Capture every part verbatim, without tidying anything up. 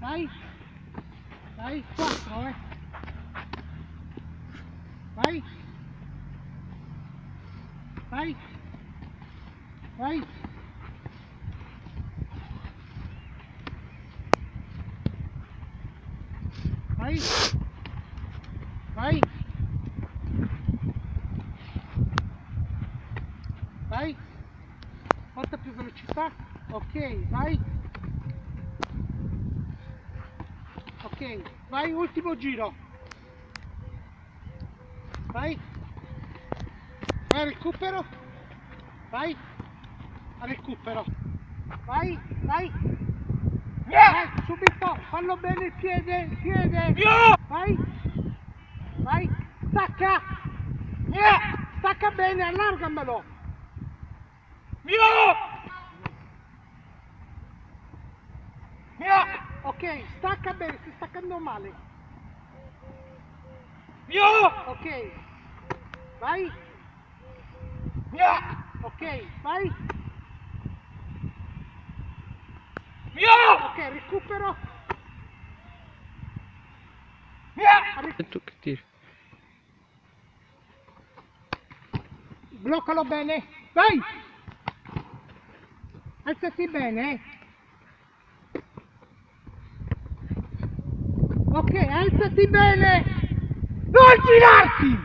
vai, vai, quattro, eh, vai, vai, vai, vai, vai, vai, molta più velocità, ok, vai, ok, vai, ultimo giro, vai, vai, recupero, vai, recupero, vai, vai, vai, subito, fallo bene il piede, il piede, vai, vai, stacca, stacca bene, allargamelo, ok, stacca bene, stai staccando male, ok, vai, ok, vai, ok, recupero, E tu che tiri? bloccalo bene, vai, alzati bene, eh. Ok, alzati bene, non girarti,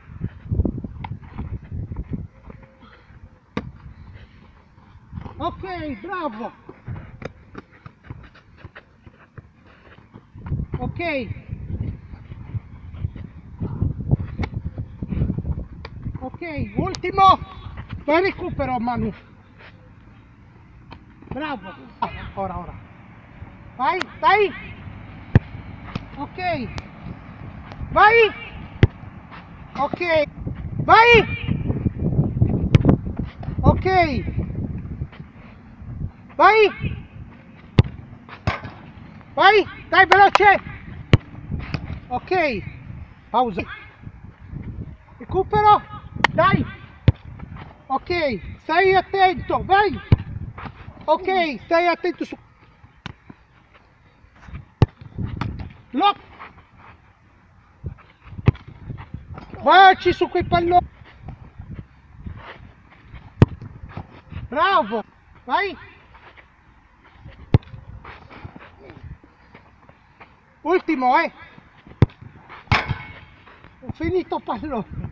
ok, bravo, ok, ok, ultimo, poi recupero Manu, bravo, ah, ora, ora, vai, vai, ok, vai, ok, vai, ok, vai, vai, dai veloce, ok, pausa, recupero, dai, ok, stai attento, vai, ok, stai attento su, lock, vacci su quei palloni, bravo, vai, ultimo, eh, ho finito pallone.